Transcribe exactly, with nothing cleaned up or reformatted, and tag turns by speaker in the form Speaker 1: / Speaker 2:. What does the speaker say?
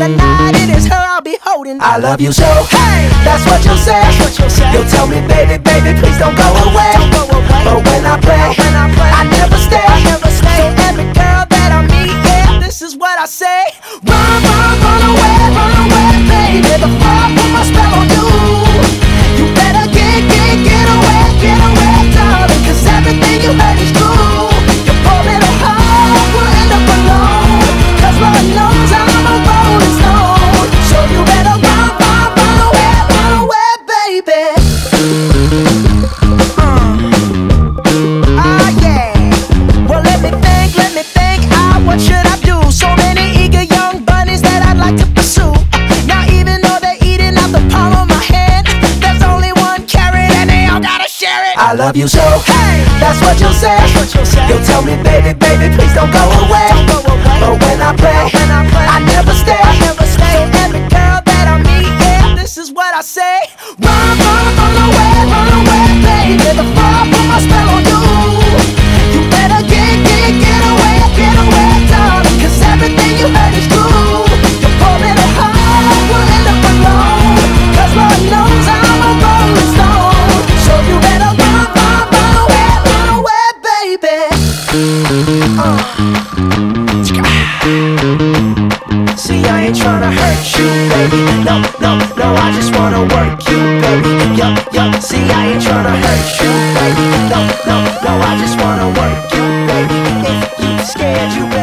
Speaker 1: the night, it is her I'll be holding.
Speaker 2: I love you so,
Speaker 1: hey,
Speaker 2: that's what you'll say.
Speaker 1: that's what you'll say.
Speaker 2: You'll tell me, baby, baby, please don't go away.
Speaker 1: Don't go away.
Speaker 2: But when I play,
Speaker 1: when I play,
Speaker 2: I never stay.
Speaker 1: I never stay. So every girl that I meet, yeah, this is what I say. Run, run, run away, run away, baby, before I put my spell on you. You better get, get, get away, get away, darling, cause everything you heard is true. Your poor little heart will end up alone, cause Lord knows I'm a rolling stone. So you better run, run, run away, run away, baby. Ah, yeah. Well, let me think, let me think. Ah, what should I do? So many eager young bunnies that I'd like to pursue. Now, even though they're eating out the palm of my hand, there's only one carrot and they all gotta share it.
Speaker 2: I love you so,
Speaker 1: Hey,
Speaker 2: that's what you'll say.
Speaker 1: that's what you'll say.
Speaker 2: You'll tell me, baby, baby, please don't go away.
Speaker 1: Don't go away.
Speaker 2: But when I play,
Speaker 1: when I play,
Speaker 2: I never stay.
Speaker 1: I never stay. So every girl that I meet, yeah, this is what I say. Run, run, run away, run away, baby, before I put my spell on you. You better get, get, get away, get away, darling, cause everything you heard is true. Your poor little heart will end up alone, cause Lord knows I'm a rolling stone. So you better run, run, run away, run away, baby. Uh. See, I ain't tryna hurt you, baby. No, no, no, I just wanna work you, baby. Yo, yo, see, I ain't tryna hurt you, baby. No, no, no, I just wanna work you, baby. If you scared, you better